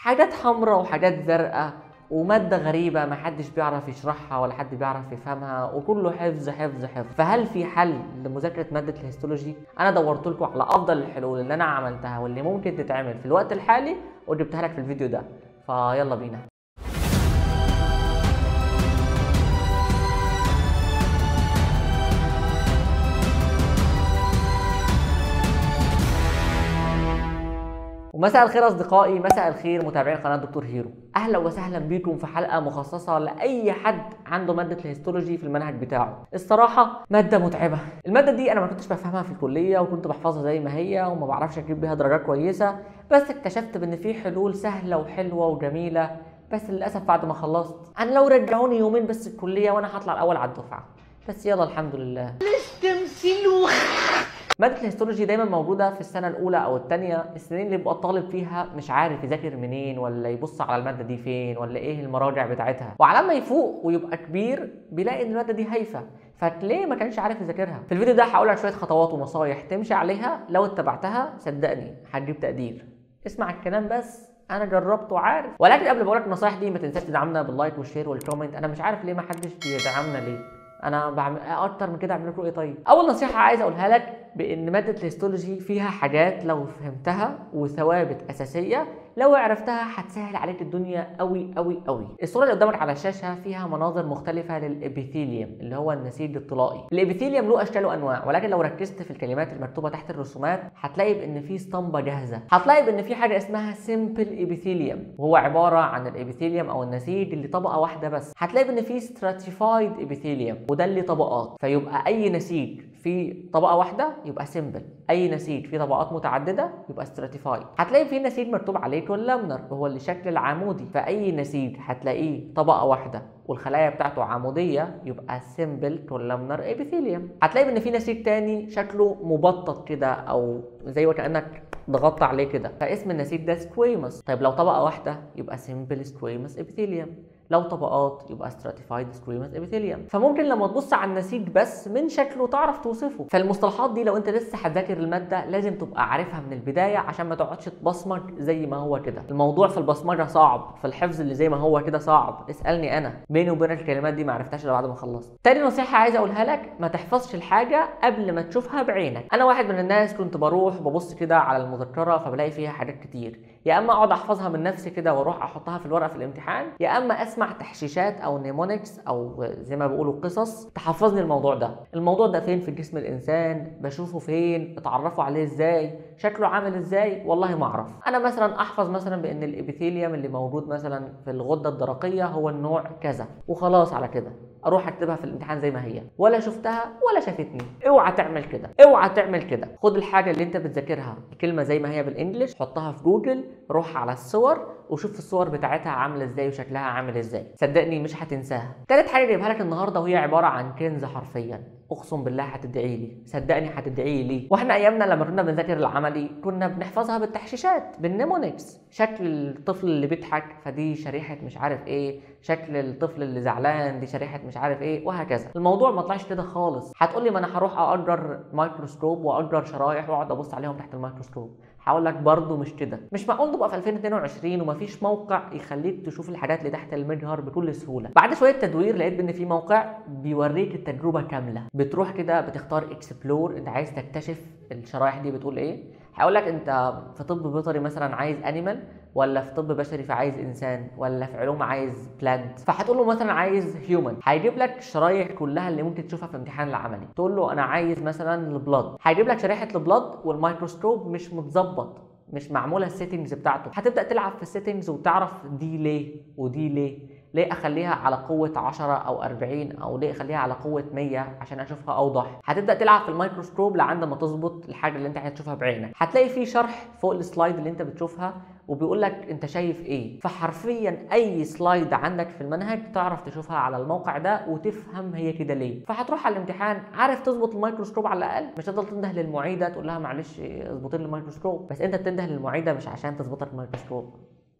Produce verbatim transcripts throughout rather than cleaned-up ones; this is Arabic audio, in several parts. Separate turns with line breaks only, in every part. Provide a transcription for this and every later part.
حاجات حمراء وحاجات زرقاء ومادة غريبة محدش بيعرف يشرحها ولا حد بيعرف يفهمها وكله حفظ حفظ حفظ. فهل في حل لمذاكرة مادة الهيستولوجي؟ أنا دورت لكم على أفضل الحلول اللي أنا عملتها واللي ممكن تتعمل في الوقت الحالي وجبتها لك في الفيديو ده، فيلا بينا. ومساء الخير اصدقائي، مساء الخير متابعين قناه دكتور هيرو. اهلا وسهلا بيكم في حلقه مخصصه لاي حد عنده ماده الهيستولوجي في المنهج بتاعه. الصراحه ماده متعبه. الماده دي انا ما كنتش بفهمها في الكليه وكنت بحفظها زي ما هي وما بعرفش اجيب بيها درجات كويسه، بس اكتشفت ان في حلول سهله وحلوه وجميله. بس للاسف بعد ما خلصت انا لو رجعوني يومين بس الكليه وانا هطلع الاول على الدفعه، بس يلا الحمد لله.
تمثيل.
مادة الهيستولوجي دايما موجودة في السنة الأولى أو الثانية، السنين اللي بيبقى الطالب فيها مش عارف يذاكر منين ولا يبص على المادة دي فين ولا إيه المراجع بتاعتها، وعلى ما يفوق ويبقى كبير بيلاقي إن المادة دي هايفة، فتلاقيه ما كانش عارف يذاكرها. في الفيديو ده هقول لك شوية خطوات ونصايح تمشي عليها، لو اتبعتها صدقني هتجيب تقدير. اسمع الكلام بس، انا جربت وعارف. ولكن قبل ما اقول لك النصايح دي ما تنساش تدعمنا باللايك والشير والكومنت. انا مش عارف ليه ما حدش بيدعمنا ليه، انا بعمل اكتر من كده اعمل لكم ايه؟ طيب اول نصيحه عايز اقولها لك بان ماده الهيستولوجي فيها حاجات لو فهمتها وثوابت اساسيه لو عرفتها هتسهل عليك الدنيا قوي قوي قوي. الصوره اللي قدامك على الشاشه فيها مناظر مختلفه للابيثيليوم اللي هو النسيج الطلائي. الابيثيليوم له اشكال وانواع، ولكن لو ركزت في الكلمات المكتوبه تحت الرسومات هتلاقي بان في اسطمبه جاهزه، هتلاقي بان في حاجه اسمها سيمبل ابيثيليوم وهو عباره عن الابيثيليوم او النسيج اللي طبقه واحده بس. هتلاقي بان في ستراتيفايد ابيثيليوم وده اللي طبقات، فيبقى اي نسيج في طبقه واحده يبقى سيمبل، اي نسيج في طبقات متعدده يبقى ستراتيفايد. هتلاقي في نسيج مكتوب عليه كولامنر وهو اللي شكل العمودي، فاي نسيج هتلاقيه طبقه واحده والخلايا بتاعته عموديه يبقى سيمبل كولامنر ابيثيليوم. هتلاقي ان في نسيج تاني شكله مبطط كده او زي وكانك ضغطت عليه كده، فاسم النسيج ده سكويموس. طيب لو طبقه واحده يبقى سيمبل سكويموس ابيثيليوم، لو طبقات يبقى stratified squamous epithelium. فممكن لما تبص على النسيج بس من شكله تعرف توصفه. فالمصطلحات دي لو انت لسه هتذاكر الماده لازم تبقى عارفها من البدايه عشان ما تقعدش تبصمج زي ما هو كده. الموضوع في البصمجه صعب، في الحفظ اللي زي ما هو كده صعب. اسالني انا، بيني وبينك الكلمات دي ما عرفتهاش الا بعد ما خلصت. تاني نصيحه عايز اقولها لك، ما تحفظش الحاجه قبل ما تشوفها بعينك. انا واحد من الناس كنت بروح ببص كده على المذكره فبلاقي فيها حاجات كتير، يا اما اقعد احفظها من نفسي كده واروح احطها في الورقه في الامتحان، يا اما اسمع تحشيشات او نيمونكس او زي ما بيقولوا قصص تحفظني الموضوع ده. الموضوع ده فين في جسم الانسان؟ بشوفه فين؟ اتعرفوا عليه ازاي؟ شكله عامل ازاي؟ والله ما اعرف. انا مثلا احفظ مثلا بان الابيثيليوم اللي موجود مثلا في الغده الدرقيه هو النوع كذا وخلاص، على كده اروح اكتبها في الامتحان زي ما هي، ولا شفتها ولا شافتني. اوعى تعمل كده، اوعى تعمل كده. خد الحاجه اللي انت بتذاكرها الكلمه زي ما هي بالانجلش، حطها في جوجل، روح على الصور وشوف الصور بتاعتها عامله ازاي وشكلها عامل ازاي، صدقني مش هتنساها. تالت حاجه جايبها لك النهارده وهي عباره عن كنز حرفيا، اقسم بالله هتدعي لي، صدقني هتدعي لي. واحنا ايامنا لما كنا بنذاكر العملي كنا بنحفظها بالتحشيشات بالنيمونكس، شكل الطفل اللي بيضحك فدي شريحه مش عارف ايه، شكل الطفل اللي زعلان دي شريحه مش عارف ايه، وهكذا. الموضوع ما طلعش كده خالص. هتقول لي ما انا هروح اجر مايكروسكوب واجر شرايح واقعد ابص عليهم تحت الميكروسكوب. هقول لك برضه مش كده، مش معقول تبقى في ألفين واتنين وعشرين ومفيش موقع يخليك تشوف الحاجات اللي تحت المجهر بكل سهوله. بعد شويه تدوير لقيت ان في موقع بيوريك التجربه كامله، بتروح كده بتختار اكسبلور، انت عايز تكتشف الشرايح دي بتقول ايه. هقول لك انت في طب بيطري مثلا عايز انيمال، ولا في طب بشري فعايز انسان، ولا في علوم عايز بلانت، فهتقول له مثلا عايز هيومن، هيجيب لك الشرايح كلها اللي ممكن تشوفها في امتحان العملي. تقول له انا عايز مثلا البلاد، هيجيب لك شريحه البلاد والميكروسكوب مش متظبط، مش معموله السيتنجز بتاعته. هتبدا تلعب في السيتنجز وتعرف دي ليه ودي ليه، ليه اخليها على قوه عشرة او أربعين او ليه اخليها على قوه مية عشان اشوفها اوضح. هتبدا تلعب في الميكروسكوب لعند ما تظبط الحاجه اللي انت عايز تشوفها بعينك. هتلاقي في شرح فوق السلايد اللي انت بتشوفها وبيقول لك انت شايف ايه، فحرفيا اي سلايد عندك في المنهج تعرف تشوفها على الموقع ده وتفهم هي كده ليه. فهتروح على الامتحان عارف تظبط الميكروسكوب على الاقل، مش هتفضل تنده للمعيده تقول لها معلش اظبطي لي الميكروسكوب، بس انت بتنده للمعيده مش عشان تظبط لك الميكروسكوب.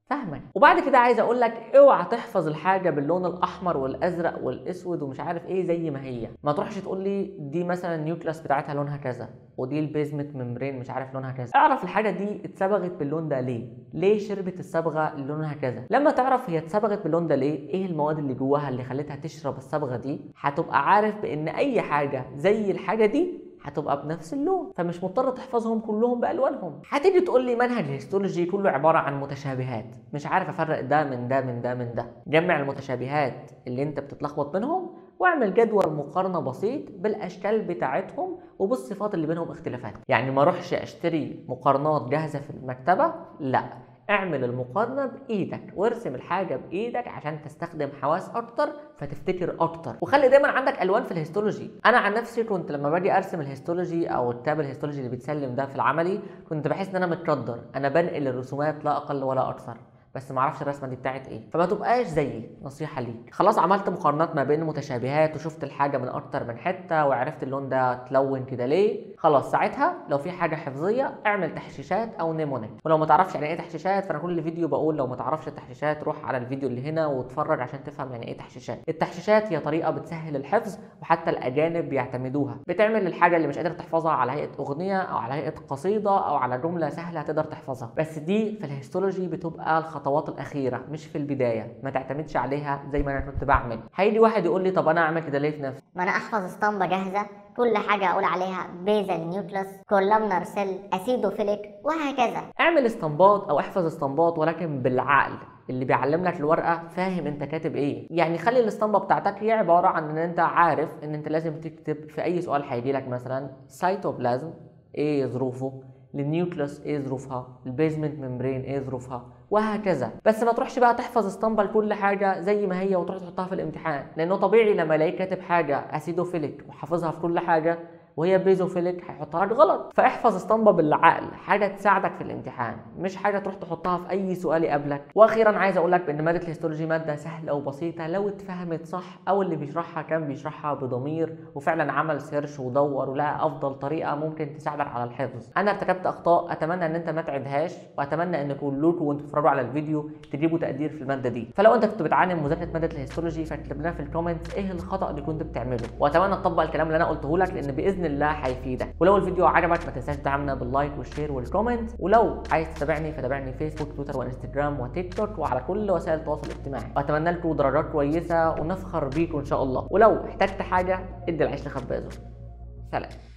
فاهمك. وبعد كده عايز اقول لك اوعى تحفظ الحاجه باللون الاحمر والازرق والاسود ومش عارف ايه زي ما هي. ما تروحش تقول لي دي مثلا النيوكلاس بتاعتها لونها كذا ودي البيزمنت ممبرين مش عارف لونها كذا. اعرف الحاجه دي اتصبغت باللون ده ليه؟ ليه شربت الصبغه اللي لونها كذا؟ لما تعرف هي اتصبغت باللون ده ليه، ايه المواد اللي جواها اللي خلتها تشرب الصبغه دي، هتبقى عارف بان اي حاجه زي الحاجه دي هتبقى بنفس اللون، فمش مضطر تحفظهم كلهم بالوانهم. هتيجي تقول لي منهج الهيستولوجي كله عباره عن متشابهات، مش عارف افرق ده من ده من ده من ده. جمع المتشابهات اللي انت بتتلخبط منهم واعمل جدول مقارنه بسيط بالاشكال بتاعتهم وبالصفات اللي بينهم اختلافات. يعني ما اروحش اشتري مقارنات جاهزه في المكتبه، لا، اعمل المقارنة بإيدك وارسم الحاجة بإيدك عشان تستخدم حواس أكتر فتفتكر أكتر. وخلي دايما عندك ألوان في الهيستولوجي. أنا عن نفسي كنت لما باجي أرسم الهيستولوجي أو الكتاب الهيستولوجي اللي بيتسلم ده في العملي كنت بحس إن أنا متقدر، أنا بنقل الرسومات لا أقل ولا أكثر، بس ما اعرفش الرسمه دي بتاعت ايه. فما تبقاش زيي، نصيحه ليك. خلاص عملت مقارنات ما بين متشابهات وشفت الحاجه من اكتر من حته وعرفت اللون ده اتلون كده ليه، خلاص ساعتها لو في حاجه حفظيه اعمل تحشيشات او نيمونات. ولو ما تعرفش يعني ايه تحشيشات فانا كل فيديو بقول لو ما تعرفش التحشيشات روح على الفيديو اللي هنا واتفرج عشان تفهم يعني ايه تحشيشات. التحشيشات هي طريقه بتسهل الحفظ وحتى الاجانب بيعتمدوها، بتعمل الحاجه اللي مش قادر تحفظها على هيئه اغنيه او على هيئه قصيده او على جمله سهله تقدر تحفظها. بس دي في الهيستولوجي بتبقى الخطوات الاخيره مش في البدايه، ما تعتمدش عليها زي ما انا كنت بعمل. هيجي واحد يقول لي طب انا اعمل كده ليه في نفسي؟
ما انا احفظ اسطمبه جاهزه كل حاجه اقول عليها بيزل نيوكلس كولامنر سيل اسيدوفيليك وهكذا.
اعمل اسطمبات او احفظ اسطمبات ولكن بالعقل اللي بيعلم لك الورقه فاهم انت كاتب ايه. يعني خلي الاسطمبه بتاعتك هي عباره عن ان انت عارف ان انت لازم تكتب في اي سؤال هيجي لك مثلا سيتوبلازم ايه ظروفه، النيوكليوس ايه ظروفها، البيزمنت ممبرين ايه ظروفها، وهكذا. بس ما تروحش بقى تحفظ اسطمبه لكل حاجه زي ما هي وتروح تحطها في الامتحان، لانه طبيعي لما الاقيك كاتب حاجه اسيدوفيليك وحافظها في كل حاجه وهي بيزوفيليك هيحطها لك غلط. فاحفظ اسطمبه بالعقل، حاجه تساعدك في الامتحان مش حاجه تروح تحطها في اي سؤال يقابلك. واخيرا عايز اقول لك بان ماده الهيستولوجي ماده سهله وبسيطه لو اتفهمت صح، او اللي بيشرحها كان بيشرحها بضمير وفعلا عمل سيرش ودور ولقى افضل طريقه ممكن تساعدك على الحفظ. انا ارتكبت اخطاء اتمنى ان انت ما تعيدهاش، واتمنى ان كلكم وانتوا بتتفرجوا على الفيديو تجيبوا تقدير في الماده دي. فلو انت كنت بتعاني من مذاكره ماده الهيستولوجي فاكتب لنا في الكومنتس ايه الخطا اللي كنت بتعمله، واتمنى تطبق الكلام اللي انا قلته لك لان باذن الله هيفيدك. ولو الفيديو عجبك ما تنساش تدعمنا باللايك والشير والكومنت. ولو عايز تتابعني فتابعني فيسبوك تويتر وانستجرام وتيك توك وعلى كل وسائل التواصل الاجتماعي. واتمنى لكم درجات كويسه ونفخر بيكم ان شاء الله. ولو احتجت حاجه ادي العيش لخبازه. سلام.